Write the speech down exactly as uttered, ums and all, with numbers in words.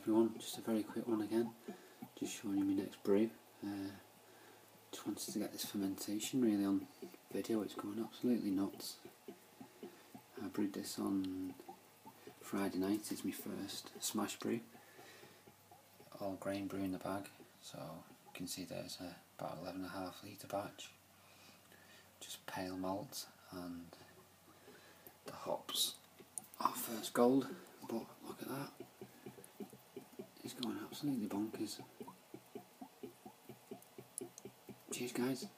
everyone, just a very quick one again, just showing you my next brew. Uh, just wanted to get this fermentation really on video, it's going absolutely nuts. I brewed this on Friday night, it's my first SMaSH brew, all grain brew in the bag, so you can see there's a, about eleven and a half litre batch, just pale malt, and the hops are first gold, but look at that. It's going absolutely bonkers. Cheers guys.